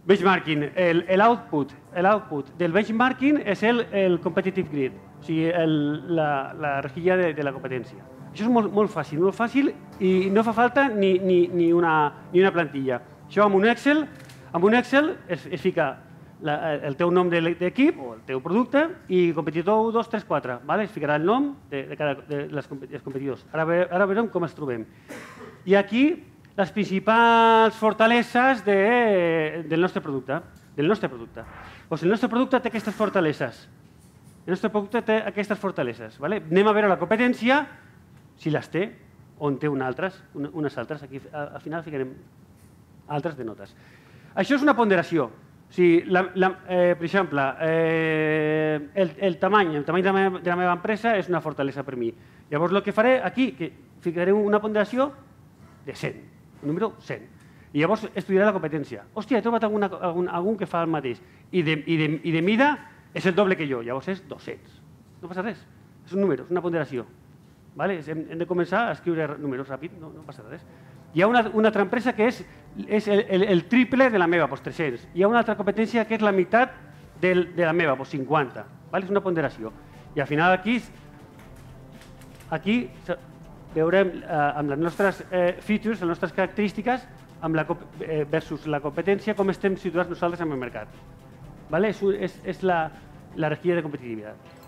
Benchmarking, l'output del benchmarking és el competitive grid, o sigui, la rejilla de la competència. Això és molt fàcil i no fa falta ni una plantilla. Això amb un Excel es fica el teu nom de l'equip o el teu producte i competidor 1, 2, 3, 4. Es ficarà el nom dels competidors. Ara veurem com els trobem. I aquí les principals fortaleses del nostre producte. El nostre producte té aquestes fortaleses. El nostre producte té aquestes fortaleses. Anem a veure la competència, si les té, on té unes altres. Aquí al final ficarem altres de notes. Això és una ponderació. Per exemple, el tamany de la meva empresa és una fortalesa per mi. Llavors el que faré aquí, que ficaré una ponderació de 100, el número 100. I llavors estudiaré la competència. Hòstia, he trobat algun que fa el mateix. I de mida és el doble que jo, llavors és 200. No passa res, és un número, és una ponderació. Hem de començar a escriure números ràpid, no passa res. Hi ha una altra empresa que és el triple de la meva, 300. Hi ha una altra competència que és la meitat de la meva, 50. És una ponderació. I al final aquí veurem amb les nostres features, les nostres característiques, versus la competència, com estem situats nosaltres en el mercat. És la rejilla de competitivitat.